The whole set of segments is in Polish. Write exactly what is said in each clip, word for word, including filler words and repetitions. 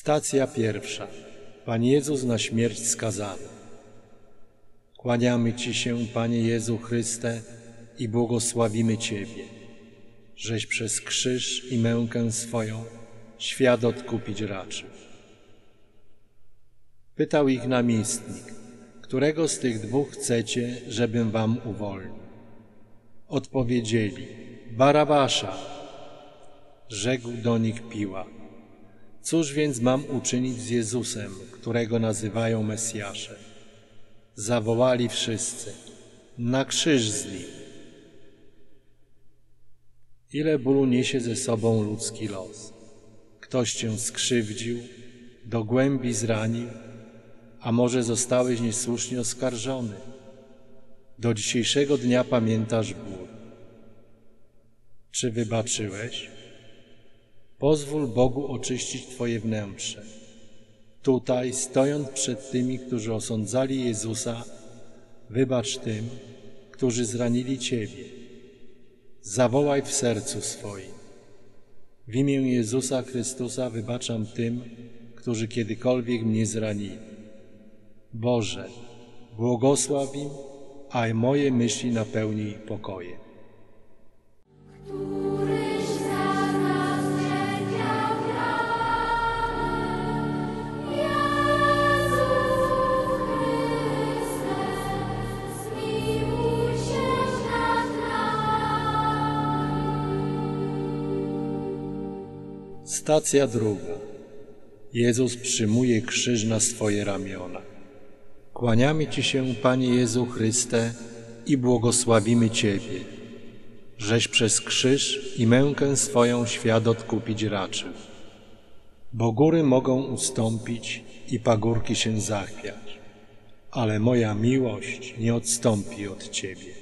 Stacja pierwsza. Pan Jezus na śmierć skazany. Kłaniamy Ci się, Panie Jezu Chryste, i błogosławimy Ciebie, żeś przez krzyż i mękę swoją świat odkupić raczył. Pytał ich namiestnik, którego z tych dwóch chcecie, żebym wam uwolnił? Odpowiedzieli, Barabasza. Rzekł do nich Piłat, cóż więc mam uczynić z Jezusem, którego nazywają Mesjaszem? Zawołali wszyscy, na krzyż z nim. Ile bólu niesie ze sobą ludzki los. Ktoś cię skrzywdził, do głębi zranił, a może zostałeś niesłusznie oskarżony. Do dzisiejszego dnia pamiętasz ból. Czy wybaczyłeś? Pozwól Bogu oczyścić Twoje wnętrze. Tutaj, stojąc przed tymi, którzy osądzali Jezusa, wybacz tym, którzy zranili Ciebie. Zawołaj w sercu swoim. W imię Jezusa Chrystusa wybaczam tym, którzy kiedykolwiek mnie zranili. Boże, błogosław im, a moje myśli napełnij pokojem. Stacja druga. Jezus przyjmuje krzyż na swoje ramiona. Kłaniamy Ci się, Panie Jezu Chryste, i błogosławimy Ciebie, żeś przez krzyż i mękę swoją świat odkupić raczył. Bo góry mogą ustąpić i pagórki się zachwiać, ale moja miłość nie odstąpi od Ciebie.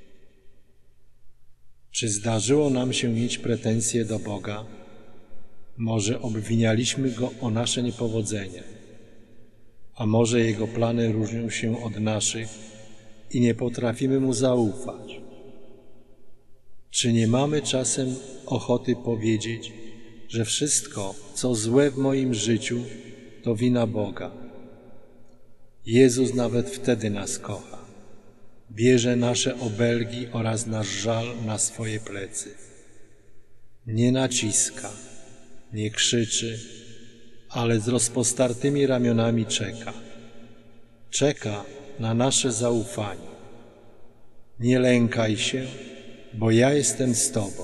Czy zdarzyło nam się mieć pretensje do Boga? Może obwinialiśmy Go o nasze niepowodzenia, a może Jego plany różnią się od naszych i nie potrafimy Mu zaufać. Czy nie mamy czasem ochoty powiedzieć, że wszystko, co złe w moim życiu, to wina Boga? Jezus nawet wtedy nas kocha. Bierze nasze obelgi oraz nasz żal na swoje plecy. Nie naciska, nie krzyczy, ale z rozpostartymi ramionami czeka. Czeka na nasze zaufanie. Nie lękaj się, bo ja jestem z Tobą.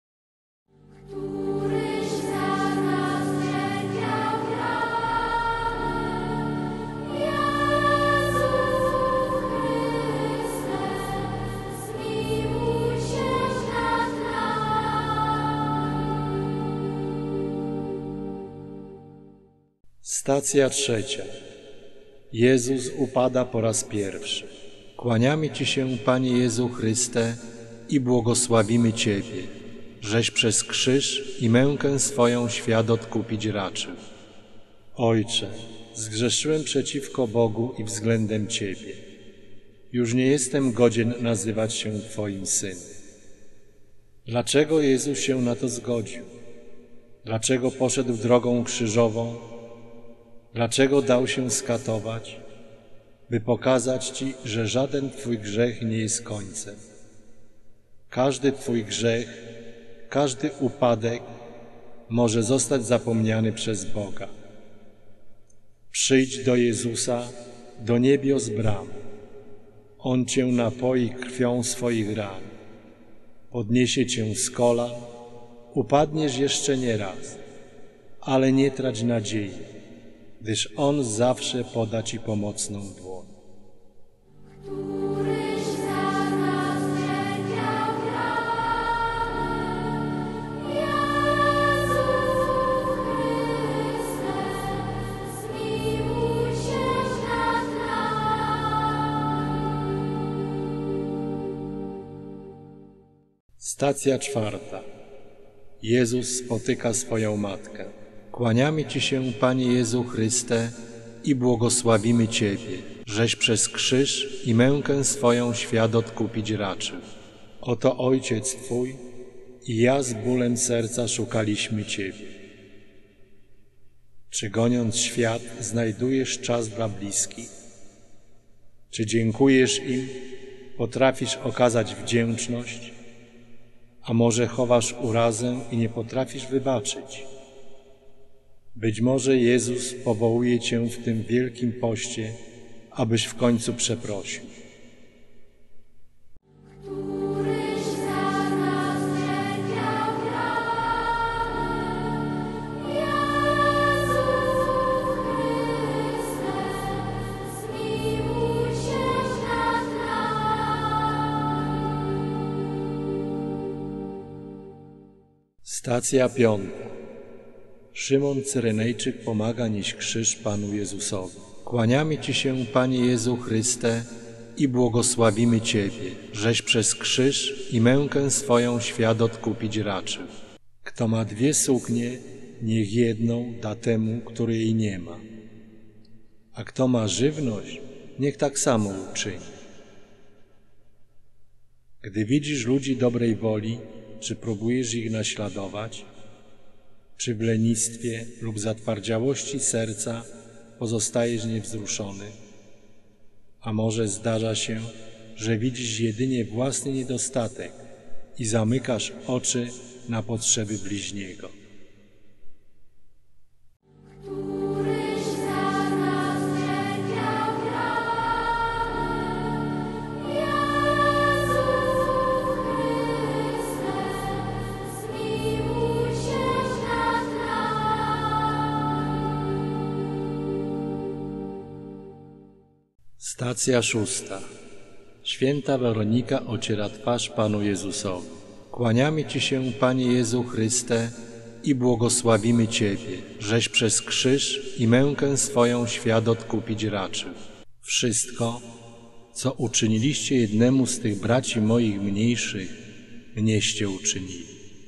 Stacja trzecia. Jezus upada po raz pierwszy. Kłaniamy Ci się, Panie Jezu Chryste, i błogosławimy Ciebie, żeś przez krzyż i mękę swoją świat odkupić raczył. Ojcze, zgrzeszyłem przeciwko Bogu i względem Ciebie. Już nie jestem godzien nazywać się Twoim synem. Dlaczego Jezus się na to zgodził? Dlaczego poszedł drogą krzyżową? Dlaczego dał się skatować? By pokazać Ci, że żaden Twój grzech nie jest końcem. Każdy Twój grzech, każdy upadek może zostać zapomniany przez Boga. Przyjdź do Jezusa, do niebios bram. On Cię napoi krwią swoich ran. Podniesie Cię z kolan, upadniesz jeszcze nie raz, ale nie trać nadziei, gdyż On zawsze poda Ci pomocną dłoń. Stacja czwarta. Jezus spotyka swoją matkę. Kłaniamy Ci się, Panie Jezu Chryste, i błogosławimy Ciebie, żeś przez krzyż i mękę swoją świat odkupić raczył. Oto Ojciec Twój i ja z bólem serca szukaliśmy Ciebie. Czy goniąc świat znajdujesz czas dla bliskich? Czy dziękujesz im, potrafisz okazać wdzięczność? A może chowasz urazę i nie potrafisz wybaczyć? Być może Jezus powołuje cię w tym wielkim poście, abyś w końcu przeprosił. Stacja piąta. Szymon Cyrenejczyk pomaga nieść krzyż Panu Jezusowi. Kłaniamy Ci się, Panie Jezu Chryste, i błogosławimy Ciebie, żeś przez krzyż i mękę swoją świat odkupić raczył. Kto ma dwie suknie, niech jedną da temu, który jej nie ma. A kto ma żywność, niech tak samo uczyni. Gdy widzisz ludzi dobrej woli, czy próbujesz ich naśladować? Czy w lenistwie lub zatwardziałości serca pozostajesz niewzruszony? A może zdarza się, że widzisz jedynie własny niedostatek i zamykasz oczy na potrzeby bliźniego? Stacja szósta. Święta Weronika ociera twarz Panu Jezusowi. Kłaniamy Ci się, Panie Jezu Chryste, i błogosławimy Ciebie, żeś przez krzyż i mękę swoją świat odkupić raczył. Wszystko, co uczyniliście jednemu z tych braci moich mniejszych, mnieście uczynili.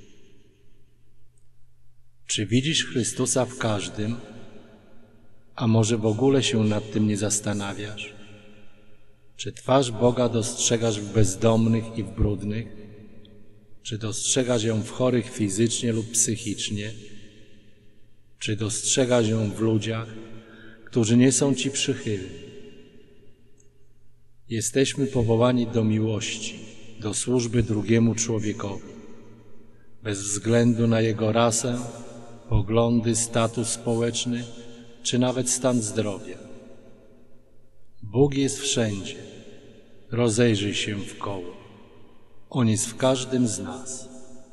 Czy widzisz Chrystusa w każdym, a może w ogóle się nad tym nie zastanawiasz? Czy twarz Boga dostrzegasz w bezdomnych i w brudnych? Czy dostrzegasz ją w chorych fizycznie lub psychicznie? Czy dostrzegasz ją w ludziach, którzy nie są Ci przychylni? Jesteśmy powołani do miłości, do służby drugiemu człowiekowi, bez względu na jego rasę, poglądy, status społeczny, czy nawet stan zdrowia. Bóg jest wszędzie. Rozejrzyj się wkoło. On jest w każdym z nas.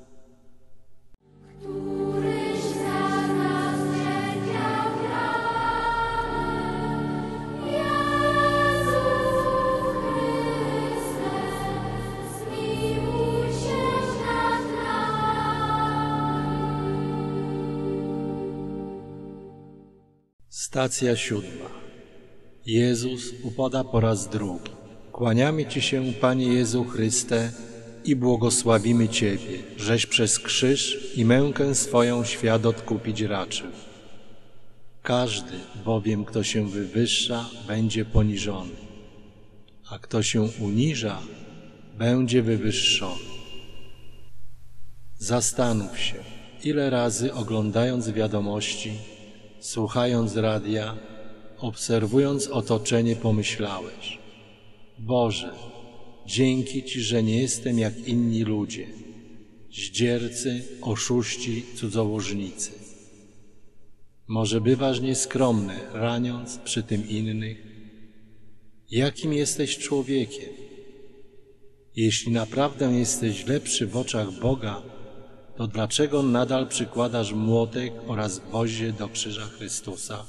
Stacja siódma. Jezus upada po raz drugi. Kłaniamy Ci się, Panie Jezu Chryste, i błogosławimy Ciebie, żeś przez krzyż i mękę swoją świat odkupić raczył. Każdy bowiem, kto się wywyższa, będzie poniżony, a kto się uniża, będzie wywyższony. Zastanów się, ile razy oglądając wiadomości, słuchając radia, obserwując otoczenie, pomyślałeś: Boże, dzięki Ci, że nie jestem jak inni ludzie, zdziercy, oszuści, cudzołożnicy. Może bywasz nieskromny, raniąc przy tym innych? Jakim jesteś człowiekiem? Jeśli naprawdę jesteś lepszy w oczach Boga, to dlaczego nadal przykładasz młotek oraz gwoździe do krzyża Chrystusa?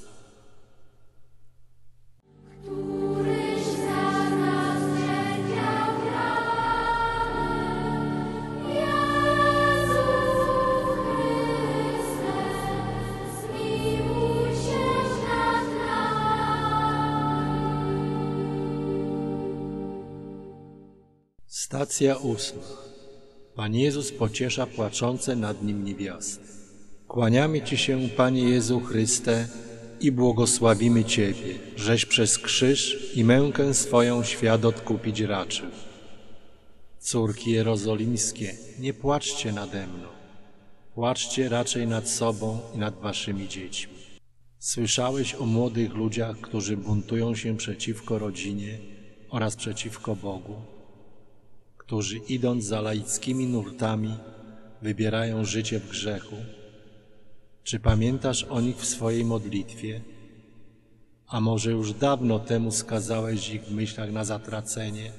Stacja ósma. Pan Jezus pociesza płaczące nad Nim niewiasty. Kłaniamy Ci się, Panie Jezu Chryste, i błogosławimy Ciebie, żeś przez krzyż i mękę swoją świat odkupić raczył. Córki jerozolimskie, nie płaczcie nade mną, płaczcie raczej nad sobą i nad waszymi dziećmi. Słyszałeś o młodych ludziach, którzy buntują się przeciwko rodzinie oraz przeciwko Bogu, którzy idąc za laickimi nurtami wybierają życie w grzechu. Czy pamiętasz o nich w swojej modlitwie? A może już dawno temu skazałeś ich w myślach na zatracenie?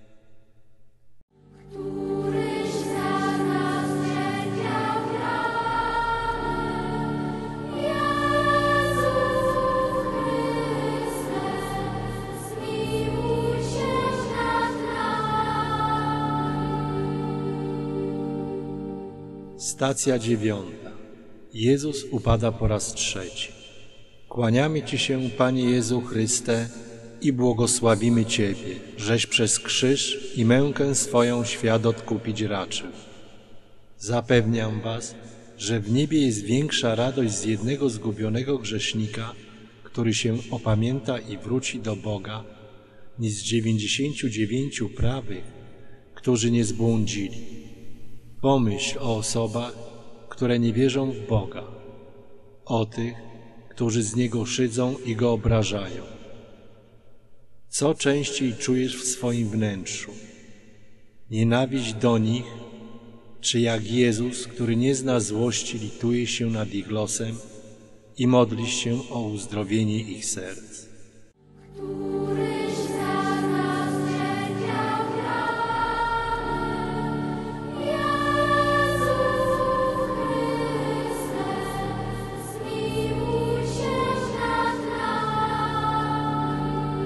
Któryś za nas cierpiał ranę, Jezu Chryste, zmiłuj się nad nami. Stacja dziewiąta. Jezus upada po raz trzeci. Kłaniamy Ci się, Panie Jezu Chryste, i błogosławimy Ciebie, żeś przez krzyż i mękę swoją świat odkupić raczył. Zapewniam Was, że w niebie jest większa radość z jednego zgubionego grzesznika, który się opamięta i wróci do Boga, niż z dziewięćdziesięciu dziewięciu prawych, którzy nie zbłądzili. Pomyśl o osobach, które nie wierzą w Boga, o tych, którzy z Niego szydzą i Go obrażają. Co częściej czujesz w swoim wnętrzu? Nienawiść do nich, czy jak Jezus, który nie zna złości, lituje się nad ich losem i modli się o uzdrowienie ich serc? Któryś za nas cierpiał ranę, Jezu Chryste, zmiłuj się nad nami.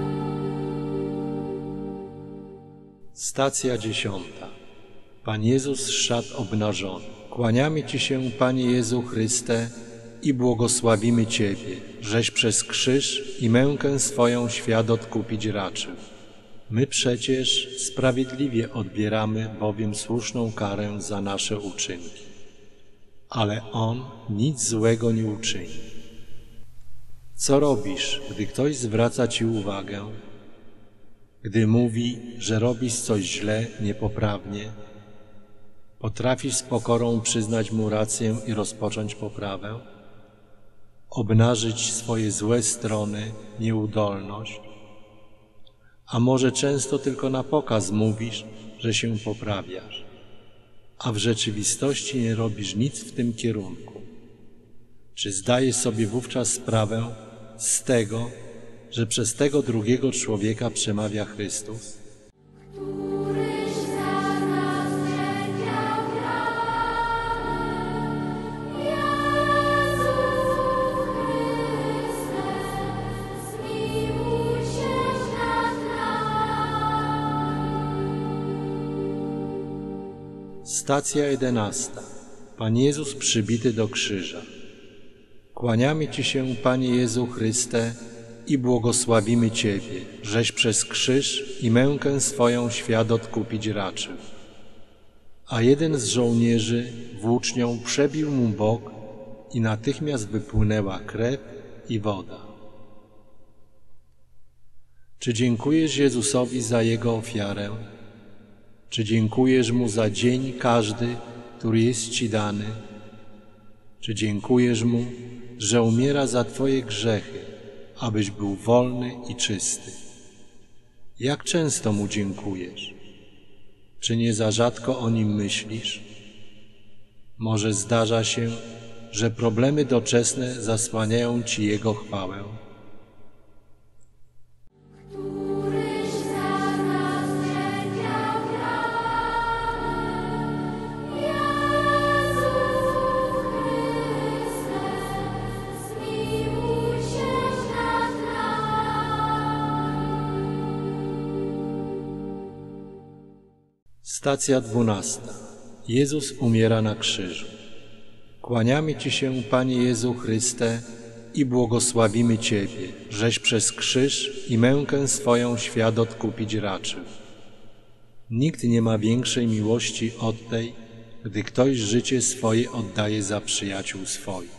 Stacja dziesiąta. Pan Jezus szat obnażony. Kłaniamy Ci się, Panie Jezu Chryste, i błogosławimy Ciebie, żeś przez krzyż i mękę swoją świat odkupić raczył. My przecież sprawiedliwie odbieramy bowiem słuszną karę za nasze uczynki, ale On nic złego nie uczyni. Co robisz, gdy ktoś zwraca Ci uwagę? Gdy mówi, że robisz coś źle, niepoprawnie, potrafisz z pokorą przyznać mu rację i rozpocząć poprawę? Obnażyć swoje złe strony, nieudolność? A może często tylko na pokaz mówisz, że się poprawiasz, a w rzeczywistości nie robisz nic w tym kierunku? Czy zdajesz sobie wówczas sprawę z tego, że przez tego drugiego człowieka przemawia Chrystus? Któryś za nas cierpiał ranę, Jezu Chryste, zmiłuj się nad nami. Stacja jedenasta. Pan Jezus przybity do krzyża. Kłaniamy Ci się, Panie Jezu Chryste, i błogosławimy Ciebie, żeś przez krzyż i mękę swoją świat odkupić raczył. A jeden z żołnierzy włócznią przebił mu bok i natychmiast wypłynęła krew i woda. Czy dziękujesz Jezusowi za Jego ofiarę? Czy dziękujesz Mu za dzień każdy, który jest Ci dany? Czy dziękujesz Mu, że umiera za Twoje grzechy, abyś był wolny i czysty? Jak często Mu dziękujesz? Czy nie za rzadko o Nim myślisz? Może zdarza się, że problemy doczesne zasłaniają Ci Jego chwałę? Któryś za nas cierpiał ranę, Jezu Chryste, zmiłuj się nad nami. Stacja dwunasta. Jezus umiera na krzyżu. Kłaniamy Ci się, Panie Jezu Chryste, i błogosławimy Ciebie, żeś przez krzyż i mękę swoją świat odkupić raczył. Nikt nie ma większej miłości od tej, gdy ktoś życie swoje oddaje za przyjaciół swoich.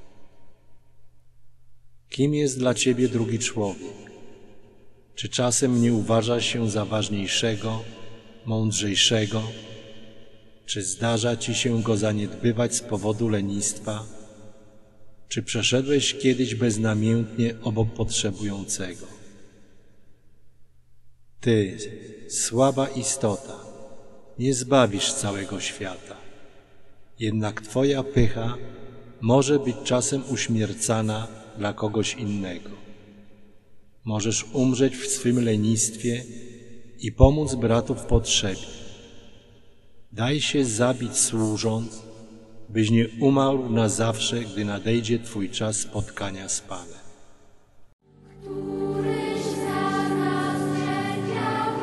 Kim jest dla Ciebie drugi człowiek? Czy czasem nie uważasz się za ważniejszego, mądrzejszego? Czy zdarza Ci się go zaniedbywać z powodu lenistwa? Czy przeszedłeś kiedyś beznamiętnie obok potrzebującego? Ty, słaba istota, nie zbawisz całego świata. Jednak Twoja pycha może być czasem uśmiercana dla kogoś innego. Możesz umrzeć w swym lenistwie i pomóc bratu w potrzebie. Daj się zabić służąc, byś nie umarł na zawsze, gdy nadejdzie Twój czas spotkania z Panem. Któryś za nas cierpiał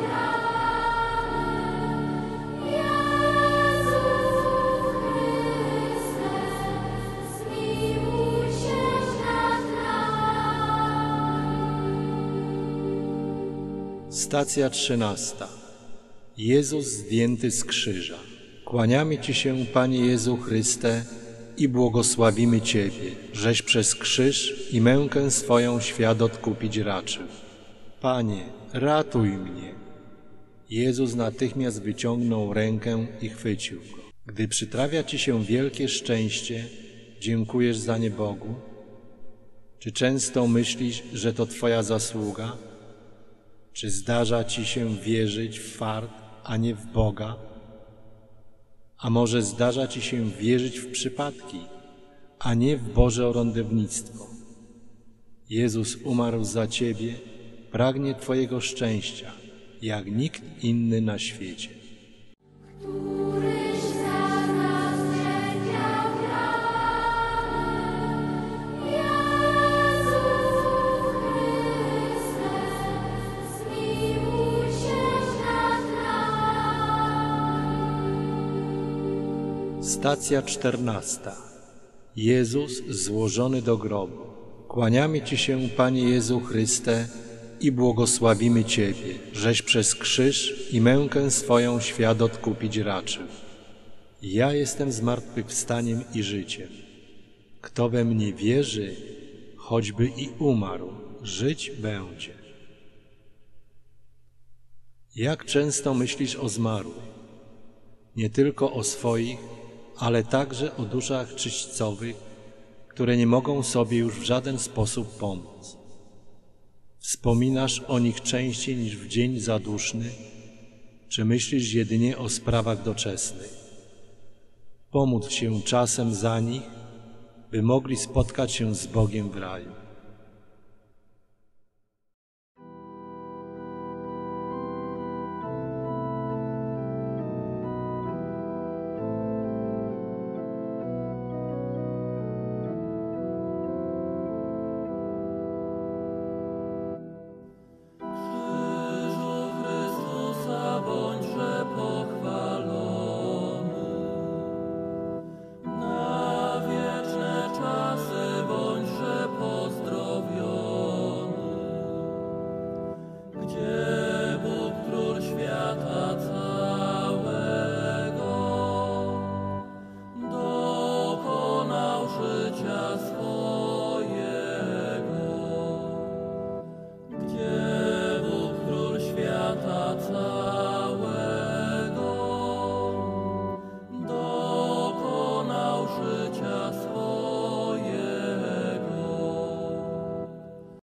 ranę, Jezu Chryste, zmiłuj się nad nami. Stacja trzynasta. Jezus zdjęty z krzyża. Kłaniamy Ci się, Panie Jezu Chryste, i błogosławimy Ciebie, żeś przez krzyż i mękę swoją świat odkupić raczył. Panie, ratuj mnie. Jezus natychmiast wyciągnął rękę i chwycił go. Gdy przytrafia Ci się wielkie szczęście, dziękujesz za nie Bogu? Czy często myślisz, że to Twoja zasługa? Czy zdarza Ci się wierzyć w fart, a nie w Boga? A może zdarza Ci się wierzyć w przypadki, a nie w Boże orędownictwo? Jezus umarł za Ciebie, pragnie Twojego szczęścia, jak nikt inny na świecie. Któryś za nas cierpiał ranę, Jezu Chryste, zmiłuj się nad nami. Stacja czternasta. Jezus złożony do grobu. Kłaniamy Ci się, Panie Jezu Chryste, i błogosławimy Ciebie, żeś przez krzyż i mękę swoją świat odkupić raczył. Ja jestem zmartwychwstaniem i życiem. Kto we mnie wierzy, choćby i umarł, żyć będzie. Jak często myślisz o zmarłych? Nie tylko o swoich, ale także o duszach czyśćcowych, które nie mogą sobie już w żaden sposób pomóc. Wspominasz o nich częściej niż w dzień zaduszny, czy myślisz jedynie o sprawach doczesnych? Pomódl się czasem za nich, by mogli spotkać się z Bogiem w raju.